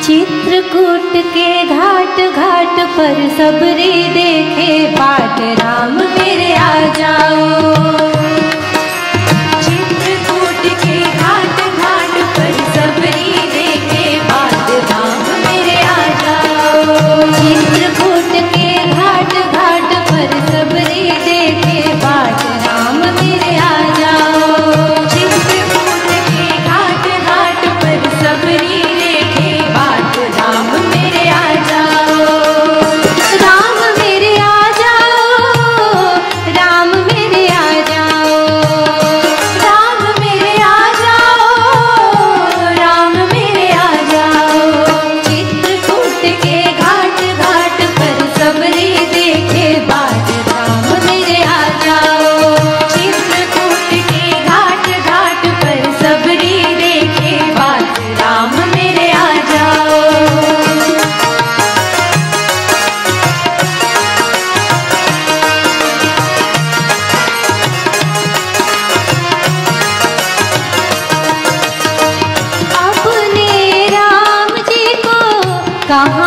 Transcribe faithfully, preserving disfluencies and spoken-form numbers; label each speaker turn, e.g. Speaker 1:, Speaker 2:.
Speaker 1: चित्रकूट के घाट घाट पर सबरी देखे बाट, राम मेरे आ जाओ। चित्रकूट के घाट घाट पर सबरी देखे बाट, राम मेरे आ जाओ। चित्रकूट के घाट घाट पर सबरी देखे बाट, राम मेरे आ जाओ। चित्रकूट के घाट घाट पर सबरी देखे बाट, राम मेरे आ जाओ। राम मेरे आ जाओ, राम मेरे आ जाओ, राम मेरे आ जाओ, राम मेरे आ जाओ। चित्रकूट के घाट घाट पर सबरी देखे बाट, राम मेरे आ जाओ। चित्रकूट के घाट घाट पर सबरी देखे बाट, राम मेरे आ जाओ। अपने राम जी को कहाँ